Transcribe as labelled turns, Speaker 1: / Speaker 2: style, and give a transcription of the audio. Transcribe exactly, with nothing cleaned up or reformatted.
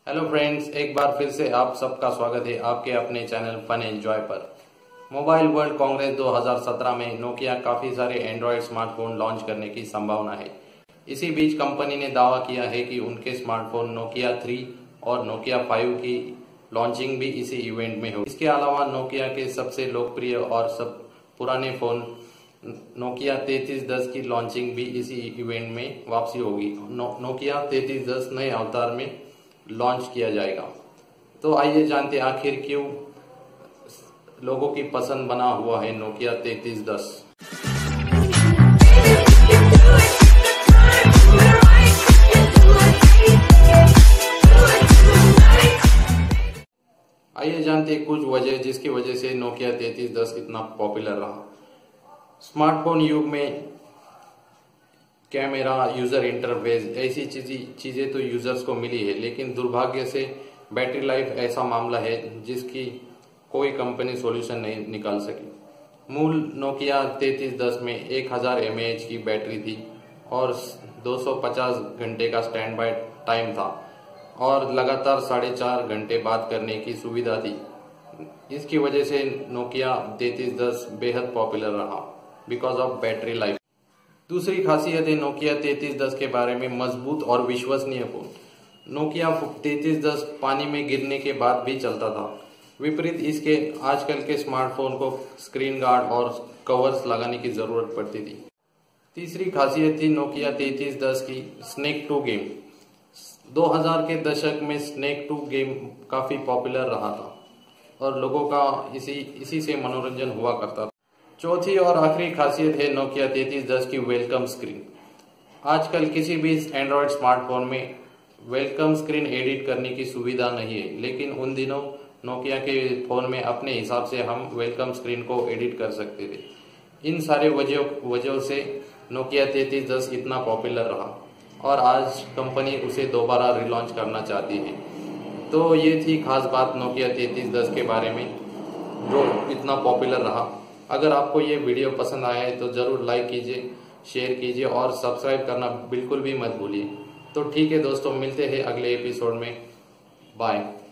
Speaker 1: Hello friends, एक बार फिर से आप सबका स्वागत है आपके अपने चैनल फन एंजॉय पर। मोबाइल वर्ल्ड कांग्रेस दो हज़ार सत्रह में नोकिया काफी सारे एंड्रॉयड स्मार्टफोन लॉन्च करने की संभावना है। इसी बीच कंपनी ने दावा किया है कि उनके स्मार्टफोन नोकिया थ्री और नोकिया फाइव की लॉन्चिंग भी इसी इवेंट में होगी। इसके अलावा नोकिया के सबसे लोकप्रिय और सब पुराने फोन नोकिया तैतीस दस की लॉन्चिंग भी इसी इवेंट में वापसी होगी। नो, नोकिया तैतीस दस नए अवतार में लॉन्च किया जाएगा। तो आइए जानते आखिर क्यों लोगों की पसंद बना हुआ है नोकिया तैतीस दस। आइए जानते कुछ वजह जिसकी वजह से नोकिया तैतीस दस इतना पॉपुलर रहा। स्मार्टफोन युग में कैमरा, यूजर इंटरफेस ऐसी चीजें तो यूजर्स को मिली है, लेकिन दुर्भाग्य से बैटरी लाइफ ऐसा मामला है जिसकी कोई कंपनी सॉल्यूशन नहीं निकाल सकी। मूल नोकिया तैतीस दस में एक हज़ार एम ए एच की बैटरी थी और दो सौ पचास घंटे का स्टैंड बाय टाइम था और लगातार साढ़े चार घंटे बात करने की सुविधा थी। इसकी वजह से नोकिया तैतीस दस बेहद पॉपुलर रहा बिकॉज ऑफ बैटरी लाइफ। दूसरी खासियत है नोकिया तैतीस दस के बारे में मजबूत और विश्वसनीय फोन। नोकिया तैतीस दस पानी में गिरने के बाद भी चलता था, विपरीत इसके आजकल के स्मार्टफोन को स्क्रीन गार्ड और कवर्स लगाने की जरूरत पड़ती थी। तीसरी खासियत थी नोकिया तैतीस दस की स्नेक टू गेम। दो हज़ार के दशक में स्नेक टू गेम काफी पॉपुलर रहा था और लोगों का इसी इसी से मनोरंजन हुआ करता था। चौथी और आखिरी खासियत है नोकिया तैतीस दस की वेलकम स्क्रीन। आजकल किसी भी एंड्रॉयड स्मार्टफोन में वेलकम स्क्रीन एडिट करने की सुविधा नहीं है, लेकिन उन दिनों नोकिया के फोन में अपने हिसाब से हम वेलकम स्क्रीन को एडिट कर सकते थे। इन सारे वजह वजहों से नोकिया तैतीस दस इतना पॉपुलर रहा और आज कंपनी उसे दोबारा रिलॉन्च करना चाहती है। तो ये थी खास बात नोकिया तैतीस दस के बारे में जो इतना पॉपुलर रहा। अगर आपको ये वीडियो पसंद आया है तो जरूर लाइक कीजिए, शेयर कीजिए और सब्सक्राइब करना बिल्कुल भी मत भूलिए। तो ठीक है दोस्तों, मिलते हैं अगले एपिसोड में। बाय।